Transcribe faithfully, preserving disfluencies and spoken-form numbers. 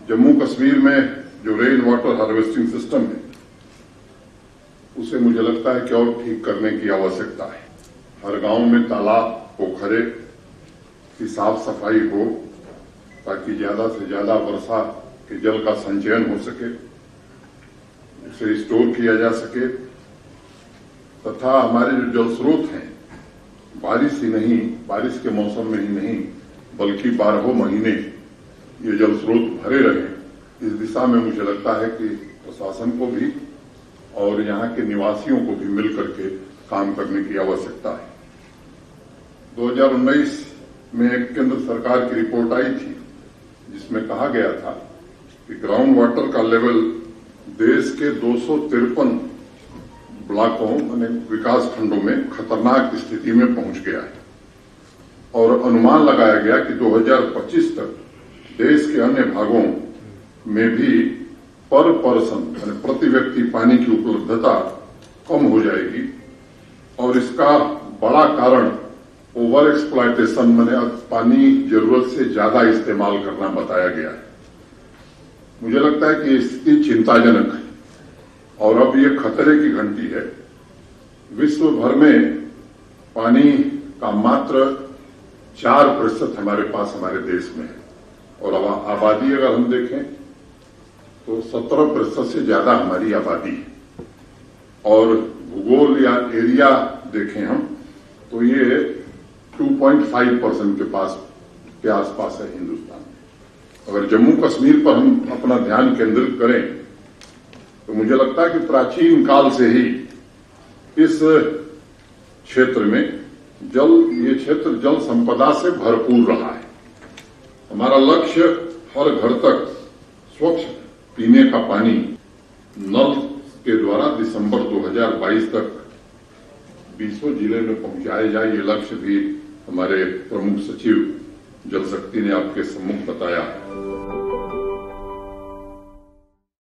जम्मू कश्मीर में जो rain water harvesting system है उसे मुझे लगता है कि और ठीक करने की आवश्यकता है। हर गांव में तालाब, पोखरे की साफ सफाई हो ताकि ज्यादा से ज्यादा वर्षा के जल का संचयन हो सके, उसे स्टोर किया जा सके तथा हमारे जो जल स्रोत हैं बारिश ही नहीं, बारिश के मौसम में ही नहीं बल्कि बारहों महीने ये जल स्रोत भरे रहे। इस दिशा में मुझे लगता है कि प्रशासन को भी और यहाँ के निवासियों को भी मिलकर के काम करने की आवश्यकता है। दो हज़ार उन्नीस में एक केंद्र सरकार की रिपोर्ट आई थी जिसमें कहा गया था कि ग्राउंड वाटर का लेवल देश के दो सौ तिरपन ब्लॉकों यानी विकास खंडों में खतरनाक स्थिति में पहुंच गया है और अनुमान लगाया गया कि दो हज़ार पच्चीस तक देश के अन्य भागों में भी पर पर्सन यानी प्रति व्यक्ति पानी की उपलब्धता कम हो जाएगी और इसका बड़ा कारण ओवर एक्सप्लॉयटेशन माने पानी जरूरत से ज्यादा इस्तेमाल करना बताया गया है। मुझे लगता है कि ये स्थिति चिंताजनक है और अब ये खतरे की घंटी है। विश्व भर में पानी का मात्र चार प्रतिशत हमारे पास हमारे देश में है और आबादी अगर हम देखें तो सत्रह प्रतिशत से ज्यादा हमारी आबादी है और भूगोल या एरिया देखें हम तो ये दो पॉइंट पाँच परसेंट के पास के आसपास है हिंदुस्तान में। अगर जम्मू कश्मीर पर हम अपना ध्यान केंद्रित करें तो मुझे लगता है कि प्राचीन काल से ही इस क्षेत्र में जल ये क्षेत्र जल संपदा से भरपूर रहा है। हमारा लक्ष्य हर घर तक स्वच्छ पीने का पानी नल के द्वारा दिसंबर दो हज़ार बाईस तक बीसों जिले में पहुंचाया जाए, ये लक्ष्य भी हमारे प्रमुख सचिव जल शक्ति ने आपके सम्मुख बताया है।